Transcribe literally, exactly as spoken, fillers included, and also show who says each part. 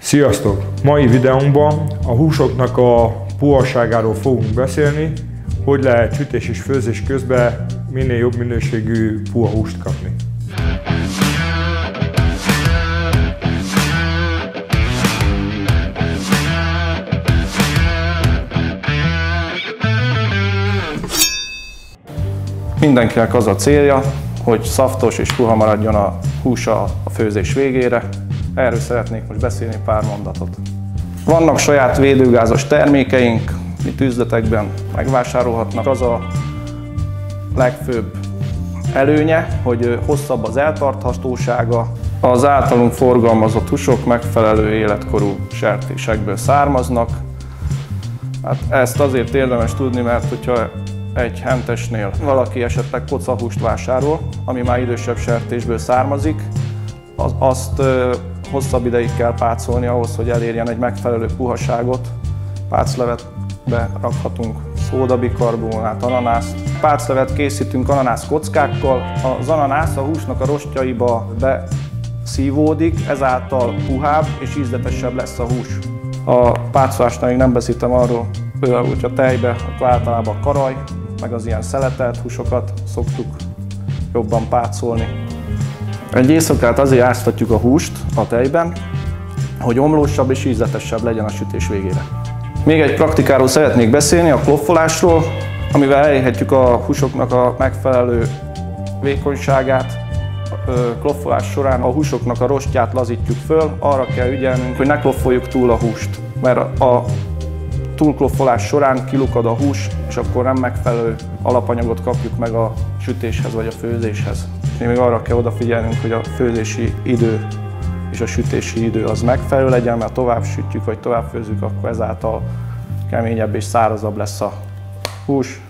Speaker 1: Sziasztok! Mai videónkban a húsoknak a puhaságáról fogunk beszélni, hogy lehet sütés és főzés közben minél jobb minőségű puha húst kapni.
Speaker 2: Mindenkinek az a célja, hogy szaftos és puha maradjon a húsa a főzés végére. Erről szeretnék most beszélni pár mondatot. Vannak saját védőgázos termékeink, amit üzletekben megvásárolhatnak. Az a legfőbb előnye, hogy hosszabb az eltarthatósága. Az általunk forgalmazott húsok megfelelő életkorú sertésekből származnak. Hát ezt azért érdemes tudni, mert hogyha egy hentesnél valaki esetleg kocahúst vásárol, ami már idősebb sertésből származik, az, azt ö, hosszabb ideig kell pácolni ahhoz, hogy elérjen egy megfelelő puhaságot. Páclevetbe rakhatunk szódabikarbonát, ananászt. Páclevet készítünk ananász kockákkal. Az ananász a húsnak a rostjaiba beszívódik, ezáltal puhább és ízletesebb lesz a hús. A pácolásnál még nem beszéltem arról, például, hogyha tejbe, akkor általában a karaj, meg az ilyen szeletelt húsokat szoktuk jobban pácolni. Egy éjszakát azért áztatjuk a húst a tejben, hogy omlósabb és ízletesebb legyen a sütés végére. Még egy praktikáról szeretnék beszélni, a kloffolásról, amivel elérhetjük a húsoknak a megfelelő vékonyságát. A kloffolás során a húsoknak a rostját lazítjuk föl, arra kell ügyelnünk, hogy ne kloffoljuk túl a húst, mert a túlkloffolás során kilukad a hús, és akkor nem megfelelő alapanyagot kapjuk meg a sütéshez vagy a főzéshez. Még arra kell odafigyelnünk, hogy a főzési idő és a sütési idő az megfelelő legyen, mert tovább sütjük vagy tovább főzzük, akkor ezáltal keményebb és szárazabb lesz a hús.